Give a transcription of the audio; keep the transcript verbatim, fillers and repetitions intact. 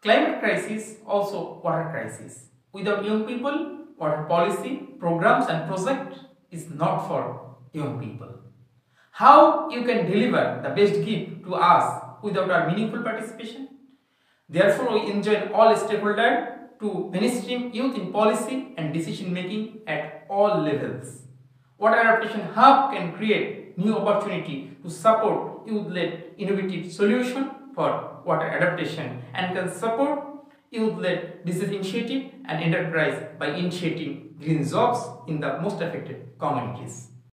Climate crisis, also water crisis. Without young people, water policy, programs and projects is not for young people. How you can deliver the best gift to us without our meaningful participation? Therefore, we enjoin all stakeholders to mainstream youth in policy and decision making at all levels. Water Adaptation Hub can create new opportunity to support youth-led innovative solution for water adaptation and can support youth-led business initiative and enterprise by initiating green jobs in the most affected communities.